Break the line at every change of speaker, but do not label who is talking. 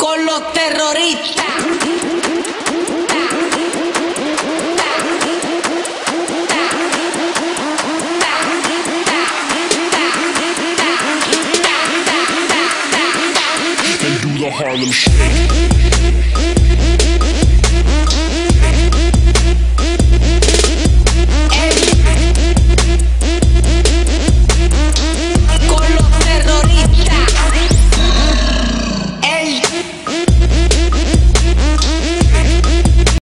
con los terroristas.
And do the Harlem Shake.